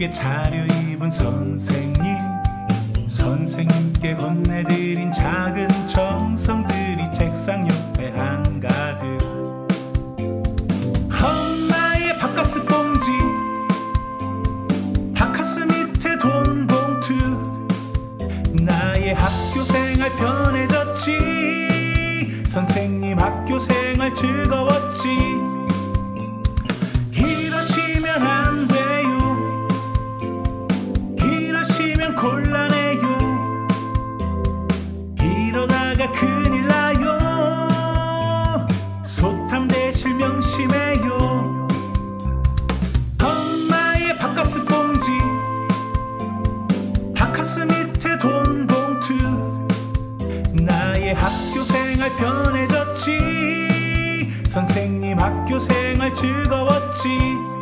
붉게 차려입은 선생님께 건네드린 작은 정성들이 책상 옆에 한가득. 엄마의 바카스 봉지, 바카스 밑에 돈 봉투. 나의 학교 생활 편해졌지. 선생님 학교 생활 즐거웠지. 이러시면 안 돼요. 이러시면 곤란해요. 이러다가 큰일 나요. 소탐대실 명심해요. 엄마의 바카스 봉지, 바카스 밑에 돈 봉투. 나의 학교 생활 편해졌지. 선생님 학교 생활 즐거웠지.